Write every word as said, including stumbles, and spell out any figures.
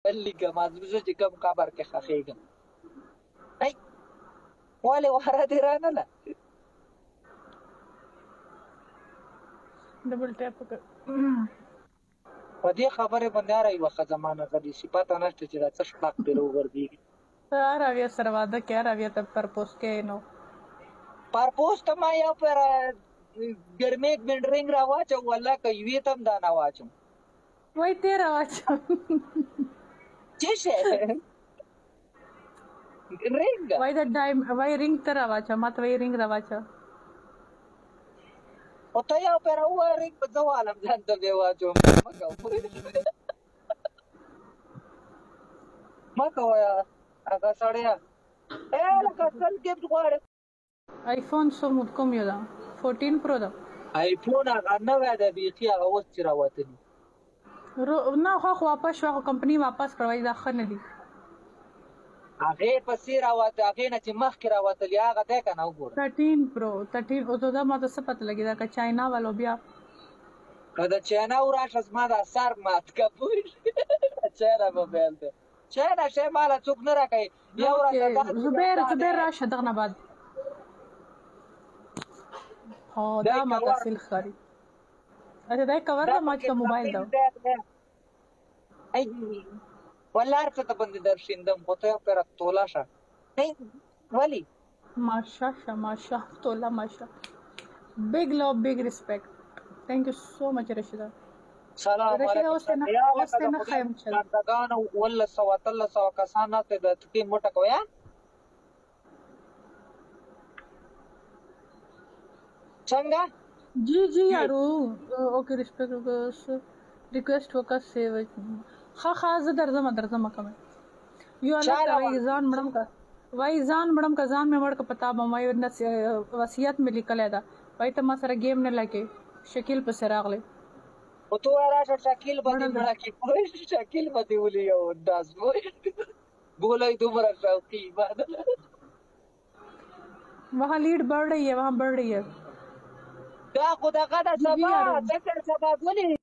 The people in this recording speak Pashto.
لیکم زه چې کوم قبر کې ښخېږم ای ولې واره دې رانله ډبل ټیپ وکړه په دې خبرې باندې هره یوه ښځه ما نغلي شي پته نشته چې دا څه شپږ پرې وغورځېږي هر اویا سره واده کې هر اویا ته پرپوز کې نو پرپوز ته ما یو پر ګرمېک بنډرینګ راواچوم والله که یوې ته هم دا نه واچوم وای ته راواچوم څه شی رینګ وای دا ډایم وای رینګ ته راواچوم ما ته وای رینګ راواچوم او ته یو پر ووایه رینګ به زه والم ځان ته بیا واچوم مه کوه مه کوه هغه سړیه ای لکه سل ګفټ غواړې آیفون څو کوم یو ده فورټین پرو ده آیفون هغه نوی ده بیخي هغه اوس چې راوتلي نه خو خو واپس شو خو کمپني واپس کړوي دا ښه نه دي هغې پسې راوته هغې نه چې مخکې راوتلي هغه دی که نه وګوره تھرټین پرو تھرټین او دا ما ته څه پته لګي دا که چاینا والو بیا که د چاینا وراشه زما دا سر مات که پوه چاینا موبایل دی چاینا شی ماله څوک نه راکوي یو زبیر زبیر راشه دغه نه بعد ها دا ما ته سیل ښکاري اچھا دا کور ده ما چې موبایل ده ای والله هر څه ته باندې در شیندم خو ته یو پره توله شه ولې ماشا شه ماشا توله ماشا بگ لو بگ ریسپیکټ تھینک یو سو مچ رشیده سلام رشیده اوس نه اوس نه خیم چل دغانو ولس سو اتلس سو کسان ته د تکی موټه کویا څنګه जी जी यारो ओके रिस्पेक्ट रिक्वेस्ट होका सेव हाँ हाँ ज दर्जा में दर्जा में कम यू अलग वाई जान मड़म का वाई जान मड़म का जान में मड़ का पता बमाई वसीयत में लिखल है वाई तमा सारा गेम ने लगे शकील पे सराग ले वो तो यार शकील बदी बड़ा की शकील बदी बोली यो दास बोला ही तुम्हारा शौकी बात वहाँ लीड बढ़ रही है वहाँ बढ़ रही है دا خو دغه ده سبا ذکر سبا ولې